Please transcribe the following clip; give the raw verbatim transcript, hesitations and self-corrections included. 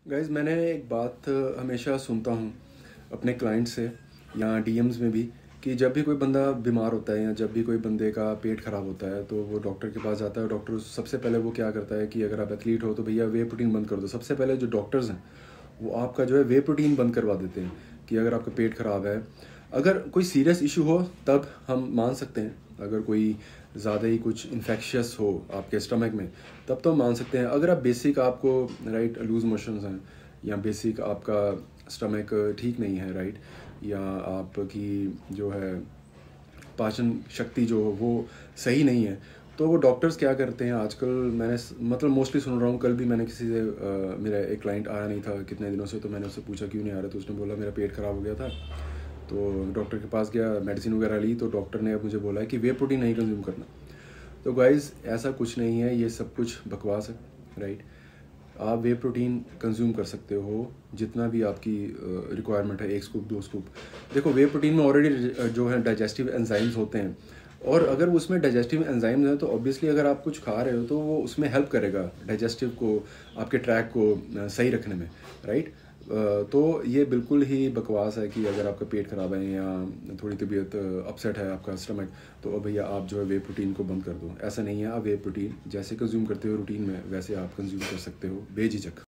Guys, मैंने एक बात हमेशा सुनता हूँ अपने क्लाइंट से या डीएम्स में भी कि जब भी कोई बंदा बीमार होता है या जब भी कोई बंदे का पेट ख़राब होता है तो वो डॉक्टर के पास जाता है। डॉक्टर सबसे पहले वो क्या करता है कि अगर आप एथलीट हो तो भैया वे प्रोटीन बंद कर दो। सबसे पहले जो डॉक्टर्स हैं वो आपका जो है वे प्रोटीन बंद करवा देते हैं कि अगर आपका पेट ख़राब है, अगर कोई सीरियस इशू हो तब हम मान सकते हैं। अगर कोई ज़्यादा ही कुछ इन्फेक्शियस हो आपके स्टमक में तब तो हम मान सकते हैं। अगर आप बेसिक आपको राइट लूज़ मोशंस हैं या बेसिक आपका स्टमक ठीक नहीं है राइट, या आपकी जो है पाचन शक्ति जो हो वो सही नहीं है, तो वो डॉक्टर्स क्या करते हैं आजकल। मैंने मतलब मोस्टली सुन रहा हूँ। कल भी मैंने किसी से आ, मेरा एक क्लाइंट आया नहीं था कितने दिनों से, तो मैंने उससे पूछा क्यों नहीं आ रहा, तो उसने बोला मेरा पेट ख़राब हो गया था। तो डॉक्टर के पास गया, मेडिसिन वगैरह ली, तो डॉक्टर ने अब मुझे बोला है कि वे प्रोटीन नहीं कंज्यूम करना। तो गाइज़, ऐसा कुछ नहीं है, ये सब कुछ बकवास है राइट। आप वे प्रोटीन कंज्यूम कर सकते हो जितना भी आपकी रिक्वायरमेंट है, एक स्कूप दो स्कूप। देखो, वे प्रोटीन में ऑलरेडी जो है डाइजेस्टिव एंजाइम्स होते हैं, और अगर उसमें डाइजेस्टिव एंजाइम्स हैं तो ऑब्वियसली अगर आप कुछ खा रहे हो तो वो उसमें हेल्प करेगा डाइजेस्टिव को, आपके ट्रैक को सही रखने में राइट। तो ये बिल्कुल ही बकवास है कि अगर आपका पेट ख़राब है या थोड़ी तबीयत अपसेट है आपका स्टमक, तो भैया आप जो है वे प्रोटीन को बंद कर दो। ऐसा नहीं है, आप वे प्रोटीन जैसे कंज्यूम करते हो रूटीन में वैसे आप कंज्यूम कर सकते हो बेझिझक।